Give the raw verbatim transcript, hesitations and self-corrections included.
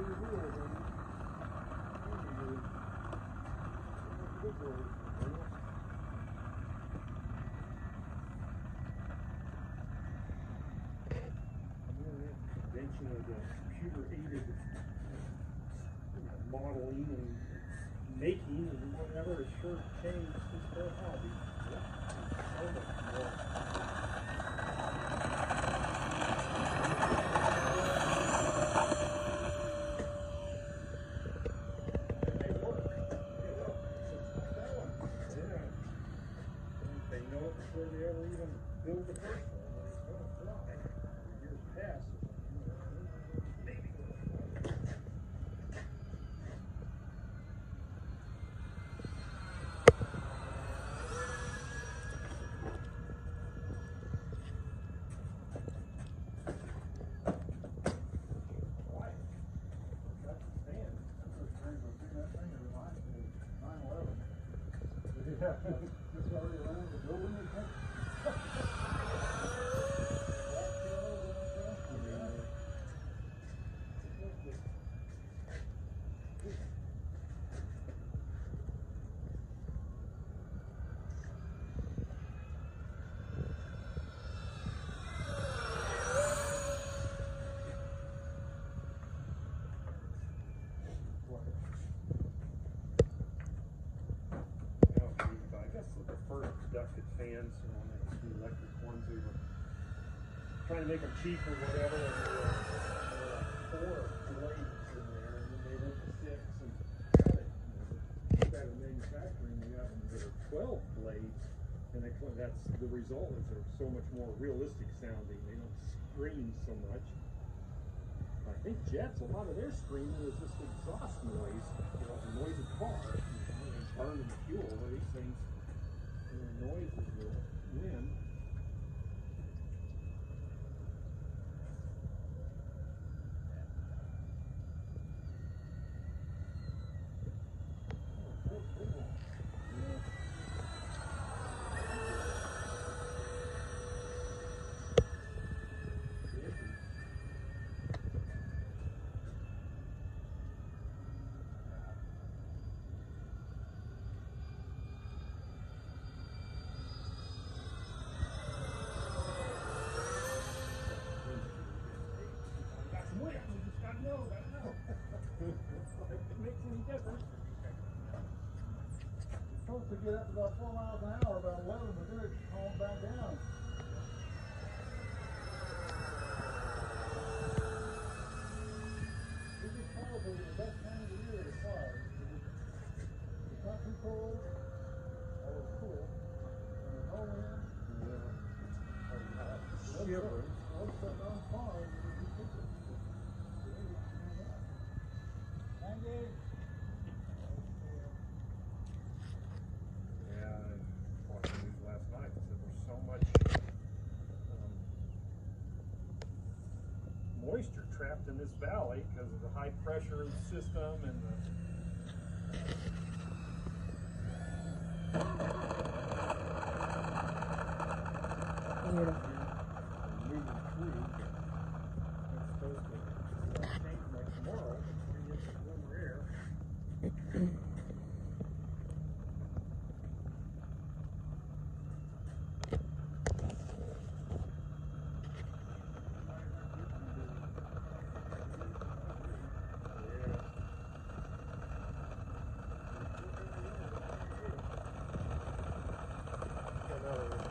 Invention of the computer-aided modeling and making and whatever has sure changed this whole hobby. So much more. Before they ever even build the first one, it's going to fly. Years past, maybe it'll fly. Why? That's the fan. That's what's crazy. I've seen that thing in the nine eleven. Yeah. Just already around the building, I think. Ducted fans, you know, the electric ones, they were trying to make them cheap or whatever, and there were, there were like four blades in there, and then they went to six, and got it, you know, the kind of manufacturing, they got them that are twelve blades, and they, that's the result is they're so much more realistic sounding, they don't scream so much. I think jets, a lot of their screaming is just exhaust noise, you know, the noise of cars, you know, and burning the fuel, where these things, the noise is the wind. Supposed to get up to about four miles an hour, about eleven, but then it's calmed back down. This is probably the best time of the year to fly. It's not too cold, although it's cool, and there's no wind. Yeah. Shivering. All set on fire. Thank you. Moisture trapped in this valley because of the high pressure system and the beautiful. Moving through. It's supposed to change like tomorrow, three inches of warmer air. Another